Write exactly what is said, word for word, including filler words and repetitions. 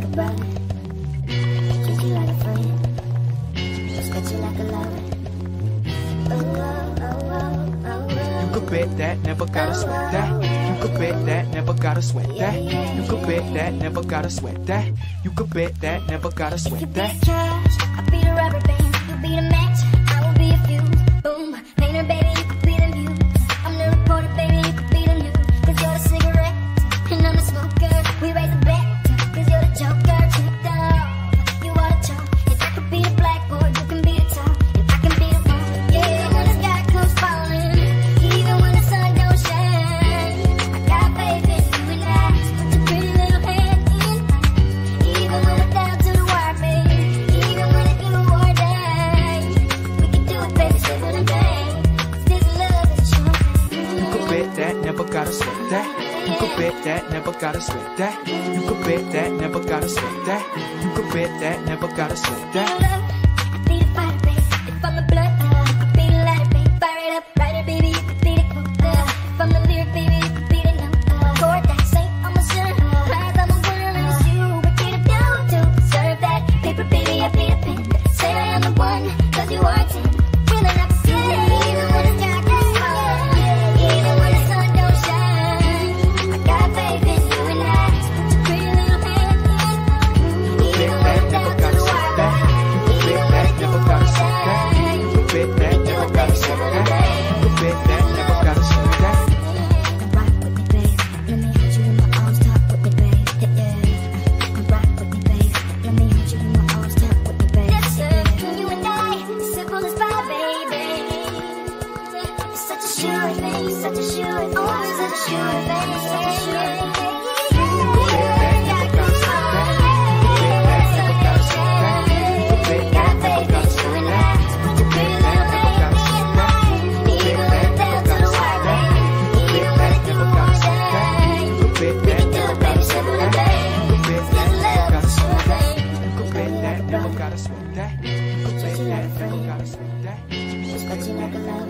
a brother, treat you like a friend, respect you like a lover. Oh, oh, oh, oh, oh. You could bet that, never gotta sweat that. You could bet that, never gotta sweat that. You could bet that, never gotta sweat that. You could bet that, never gotta sweat that. If you be the trash, I'll be the rubber band. You be the match, I will be a fuse. Boom, painter baby, you could be the muse. I'm the reporter baby, you could be the news. Cause you're the cigarette, and I'm the smoker. We raise a bet, cause you're the joker. Tricked off, you are the chalk. If I could be the blackboard, you can be the top. If I can be the one, yeah, when the sky comes falling, even when the sun don't shine, I got faith in you and I. Put your pretty little hand in, even when we're down to the wire, baby. Even when it's do or die, we can do it, baby, simple and plain. This love is true. You could bet that, never gotta sweat that. You could bet that, never gotta sweat that. You could bet that, never gotta sweat that. You could bet that, never gotta sweat that. I be the fighter, baby. If I'm the blood, I could be the lighter, baby. Fire it up, writer, baby. You could be the quote. If I'm the lyric, baby, you could be the number. Chord that saint on my shirt. Prize I'm a winner and it's you. We get a down to serve that paper, baby. I be the pen. Say I am the one, cause you are ten. Feeling up to even when the sky gets falling, even when the sun don't shine. I got faith in you and I. Put your pretty little hand in, even when it's down to the wire. You could bet that, never gotta sweat that. You could bet that, never gotta sweat that. You could bet that, never gotta sweat that. Come rock with me, babe. Let me hold you in my arms, talk with me, babe. Yeah, yeah. Come rock with me, babe. Let me hold you in my arms, talk with me, babe. Yes, sir. You and I, simple as pie, baby. You're such a sure thing, you're such a sure thing. Oh, you're such a sure thing, you're such a sure thing. Never gotta sweat that. You could bet that, never gotta sweat that. Respect you like a lover.